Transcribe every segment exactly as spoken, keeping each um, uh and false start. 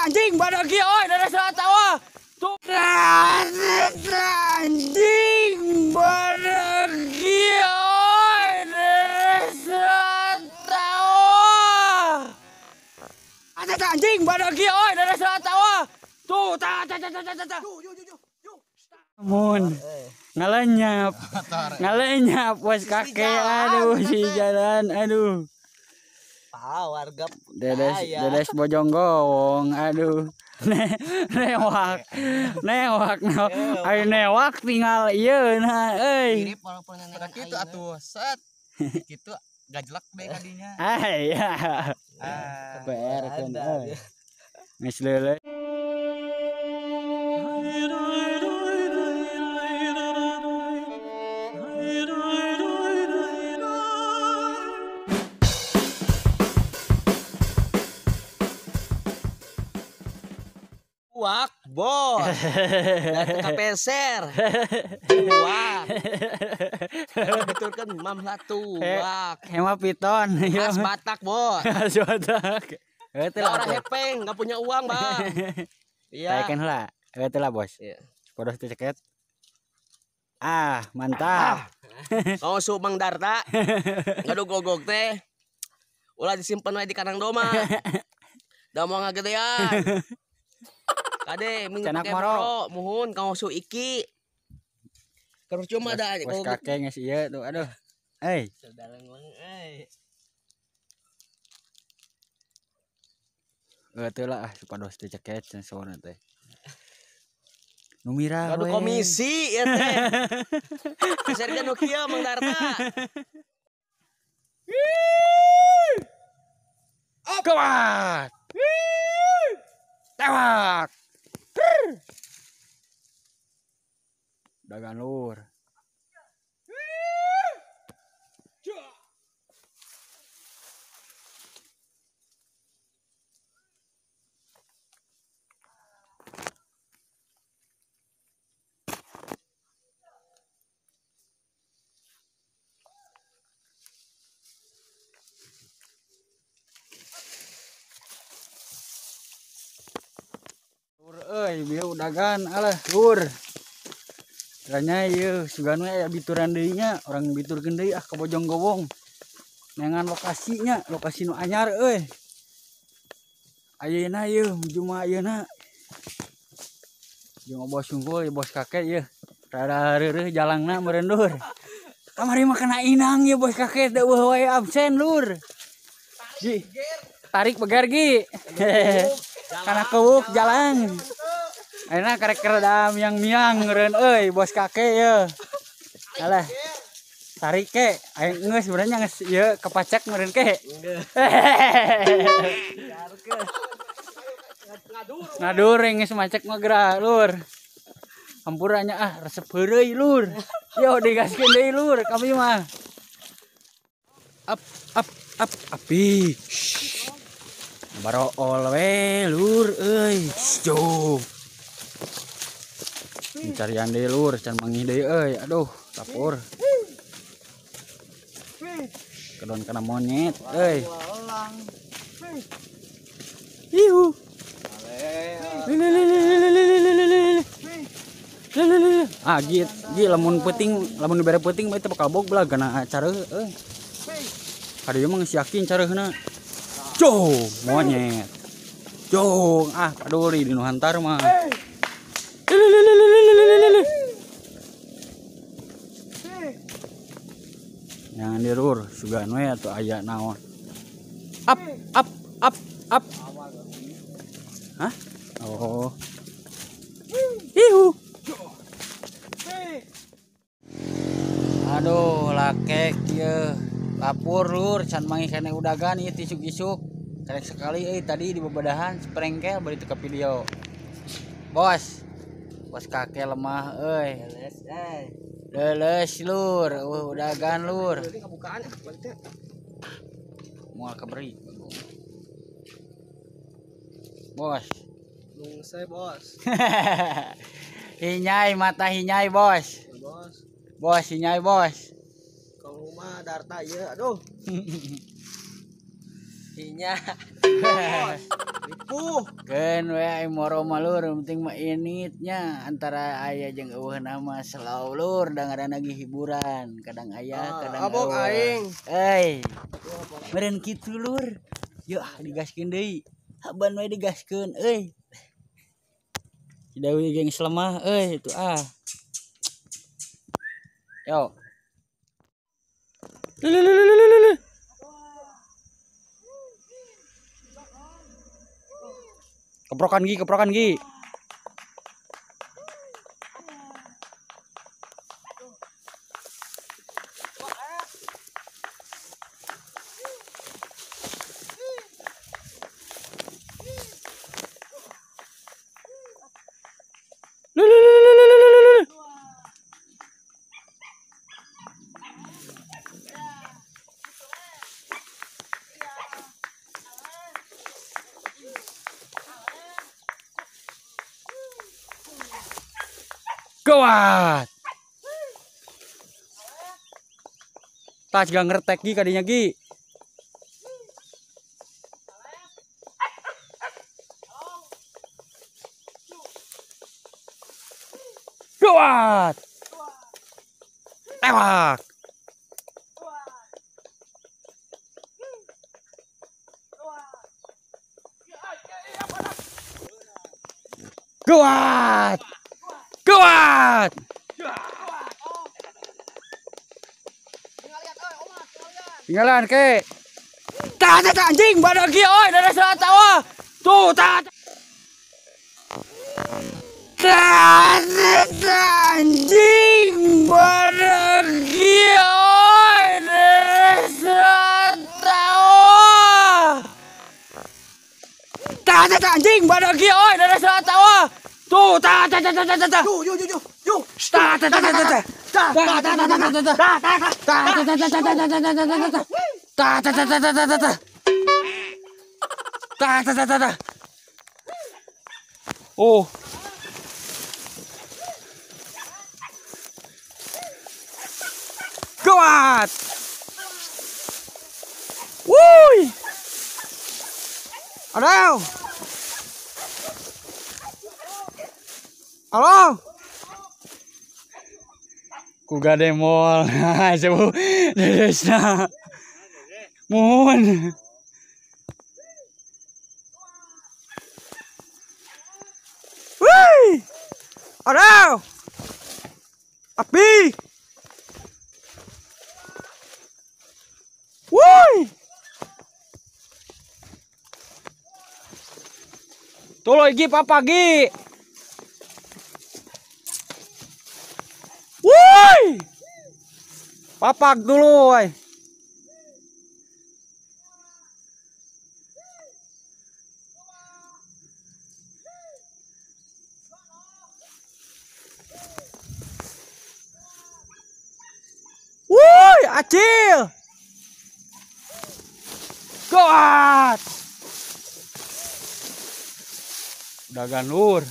anjing badak kieu oi dari salah tawa. Tuh anjing badak kieu oi dari salah tawa. Ada anjing badak kieu oi dari salah tawa. Tuh ta ta ta ta ta ta. Mun ngalenyap. Ngalenyap bos kakek aduh si jalan aduh. Ah, warga Dedes dedes Bojonggowong aduh. Ne, newak. Newak no. Ayo newak tinggal ieu nah euy. mirip walaupun nenek kitu atuh set. Kitu gajlek deh kadinya. Ai ya. Ah, P R kan euy. Geus leuleuh. Wak, bos. Dari kapeser. Wak. Betulkan mam latu. Wak. Hema piton. Khas Batak, bos. Khas Batak. Eueuh lah. Orang hepeng, nggak punya uang, Bang. Iya. Taekeun heula. Eueuh lah, Bos. Iya. Podos teh ceket. Ah, mantap. Kau su Mang Darta. Ngadu gogog teh. Ulah disimpen we di kanang doma. Da mau ngagedean. Kade minggu Canak pake moro. moro muhun kau su iki. Percuma da Bos kakek geus ieu tuh aduh. Euy. Saudarang euy. Eueuh lah ah supados teh ceket sensorna teh. Nu mirah Ngadu we. komisi ya teh. Keserkeun nu kieu Mang Darta. Kuat. Tewak. Dagan lur. Lur euy bieu dagan alah lur. Ranya ieu sugan we aya bituran deui nya, orang biturkeun deui ah ka Bojonggowong. Nengan lokasinya, lokasi nu anyar euy. Ayeuna ieu menuju mah ayeuna. Jeung bos sungkul bos kakek ieu. Rada reureuh jalangna meureun lur. Kamari mah kana inang ieu bos kakek teu eueuh wae absen lur. Gi. Tarik begar gi. Kana keuuk jalan. Ayeuna karek rada miang-miang meureun euy bos kakek ye. Alah. Tarik ke, aya geus sebenarnya geus ieu kepacak meureun ke. Ngadur geus macek mah gerah lur. Hampuranya ah resep heureuy lur. Yo digaskeun deui lur kami mah. Up up up api. Barool we lur euy. Jo. Mencarian deui lur, can manggih deui euy. Aduh, dapur. Kedon kana monyet euy. Ihu. Ah, gi gi lamun peuting, lamun dibere peuting mah teh bakal bog belah kana careuh euy. Kadieu mah geus yakin careuhna. Jo, monyet. Jo, ah paduli di nu hantar mah. Jangan dirur, sugan we atuh aya naon. Up, up, up, up. Hah? Oh. Ihu. Aduh, lakek ieu. Lapur lur, can manggih kene udagan ieu tisuk-isuk. Karek sekali euy tadi di babadahan sprengkel bari teu ka video. Bos. Bos kakek lemah euy. Leles euy. Leles lur, uh, udagan lur. Ini kebukaan ya, balik teh. Moal kaberi. Bos. Nung saya bos. Hinyai mata hinyai bos. Bos. Bos hinyai bos. Kang rumah Darta ieu aduh. Hinya. Bos. aku. Gen we moro malur penting mah initnya antara aya jeung eueuh nama selaw lur dangaran lagi hiburan kadang aya kadang abok aing. Euy. Meureun kitu lur. Yuk digaskeun deui. Haban we digaskeun euy. Cidawi geng selemah euy itu ah. Yo. Lulululululul. Keprokan gi, keprokan gi. Lulululululul. Gawat. Tas gak ngertek gi kadinya gi. Gawat. Tewak. Gawat. Gawat. Tinggalan ke. Tah tah anjing badak kieu oi dari salah tawa. Tuh tah. Tah tah anjing badak kieu oi dari salah tawa. Tah tah anjing badak kieu oi dari salah tawa. Tuh tah tah tah tah tah tah. Yo yo yo yo. Yo. Tah tah tah tah tah. Tah tah tah tah tah tah. Tah tah tah tah tah tah tah tah tah tah. Tah tah tah tah tah tah tah. Tah tah tah tah tah. Oh. Gawat. Wuih. Aduh. Halo. Ku gade mall. Coba dedesna. Mohon. Wih. Aduh. Api. Wih. Tolo iki papa gi. Woi, papak dulu, woi. Woi, acil. Gawat. Udah ganur.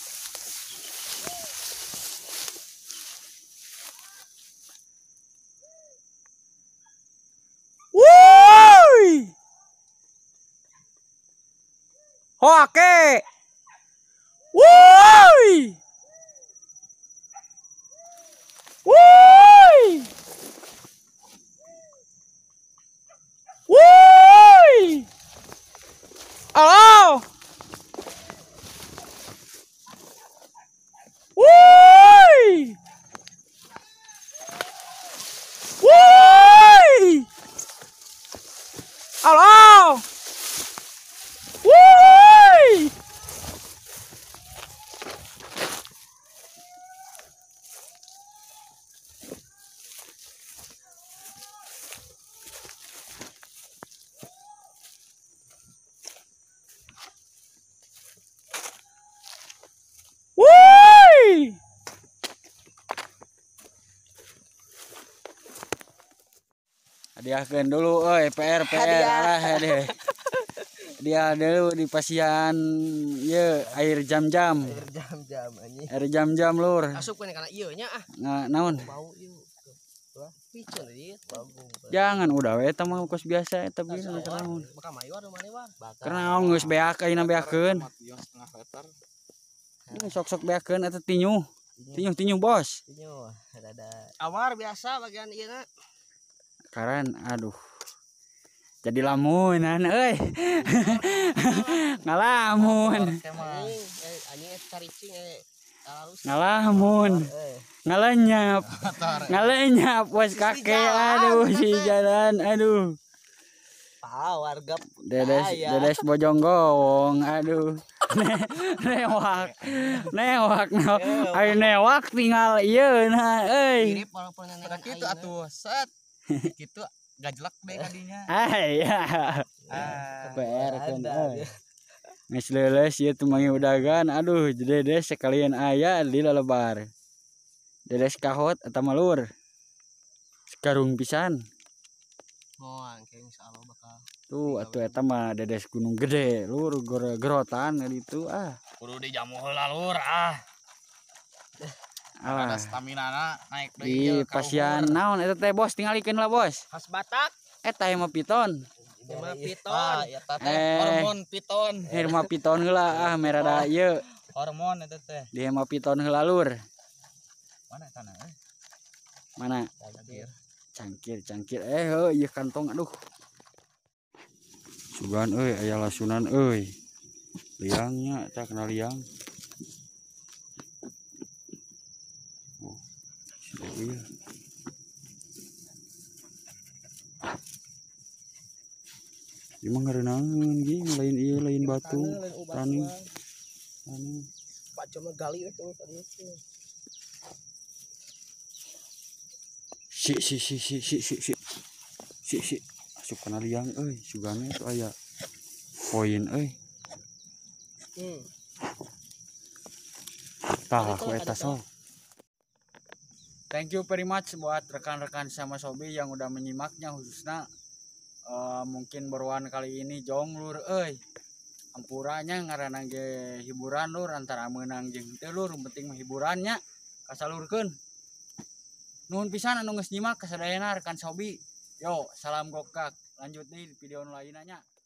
Oke. Woi. Woi. Woi. Halo. Woi. Woi. Halo. Woi. Woi. Hadiahkeun dulu euy P R P R ah deh. Dia dulu di pasian ye air jam-jam. Air jam-jam anjing. Air jam-jam lur. Asup kana ieu nya ah. Nga naon? Bau ieu. picen ieu bagus. Jangan udah we eta mah kos biasa eta bieu nu terlamun. Bakal maiwar mana war? Karena geus beak ayeuna beakeun. setengah meter. Ini sok-sok beakeun eta tinyuh. Tinyuh-tinyuh bos. Tinyu rada. Amar biasa bagian ieu na. Karan aduh. Jadi lamunan euy. Ngalamun. Anjing, eh anjing eta caricing eh halus. Ngalamun. Ngalenyap. Ngalenyap bos kakek aduh si jalan aduh. Pah warga Dedes dedes bojong gowong aduh. Newak. Newak no. Ayo newak tinggal ieu nah euy. mirip walaupun nenekan Kitu atuh set. Kitu gajlak deh kadinya. Ai ya. Ah, P R kan euy. Geus leuleus ieu teu mangi udagan aduh dedes sekalian aya di lalebar. Dedes kahot eta mah lur. Sekarung pisan. moal kayak insyaallah bakal. Tuh atuh eta mah dedes gunung gede lur gerotan itu ah. kudu dijamu heula lur ah. Alah. Ada stamina naik Di pasian naon eta teh bos tingalikeun lah bos. Khas Batak Eta mah piton. mah piton. eta teh Eh. hormon piton. Ieu mah piton heula ah merada ieu. Hormon eta teh. Di mah piton heula lur. Mana tanah eh? Mana? Cangkir. Cangkir, cangkir. Eh heuh ieu kantong aduh. Sugan euy aya lasunan euy. Liangnya tak kenal liang. Oh. Iya. Ieu mah ngeureunangeun ge lain ieu lain batu. Tani. Tani. Pak cuma gali itu tadi. Si si si si si si si. Si si asup kana liang euy, sugana itu aya poin euy. Hmm. Tah aku eta sok. Thank you very much buat rekan-rekan sama Sobi yang udah menyimaknya khususnya uh, mungkin beruan kali ini jong lur euy. Ampuranya ngaranna ge hiburan lur antara meunang jeung teu lur penting mah hiburannya kasalurkeun. Nuhun pisan anu geus nyimak kasadayana rekan Sobi. Yo, salam gokak. Lanjut di video lainnya.